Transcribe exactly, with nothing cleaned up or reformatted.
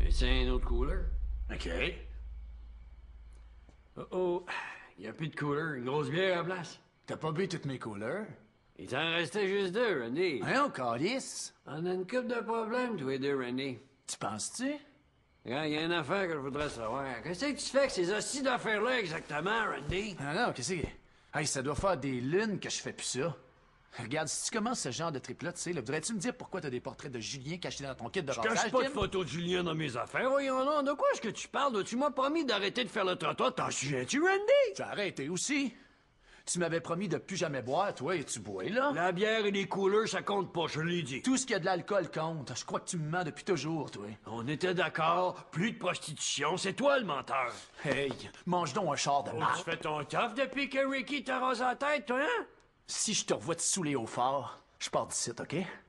Et c'est un autre cooler. OK. Oh oh, y a plus de cooler, une grosse bière à la place. T'as pas bu toutes mes couleurs? Il t'en restait juste deux, Randy. Hein, calice? On a une couple de problèmes, tous les deux, Randy. Tu penses-tu? Il y a une affaire que je voudrais savoir. Qu'est-ce que tu fais avec ces hosties d'affaires-là exactement, Randy? Ah non, qu'est-ce que... Hey, ça doit faire des lunes que je fais plus ça. Regarde, si tu commences ce genre de trip-là, tu sais, là, voudrais-tu me dire pourquoi t'as des portraits de Julien cachés dans ton kit de Je cache rasage, pas de Tim? photos de Julien dans mes affaires, voyons non. De quoi est-ce que tu parles? Tu m'as promis d'arrêter de faire le trottoir. T'en souviens-tu, Randy? Tu as arrêté aussi. Tu m'avais promis de plus jamais boire, toi, et tu bois, là. La bière et les couleurs, ça compte pas, je l'ai dit. Tout ce qui a de l'alcool compte. Je crois que tu me mens depuis toujours, toi. On était d'accord, plus de prostitution, c'est toi le menteur. Hey, mange donc un char de Oh, marde. tu fais ton taf depuis que Ricky t'a rasé la tête, toi, hein? Si je te revois te saouler au fort, je pars d'ici, OK?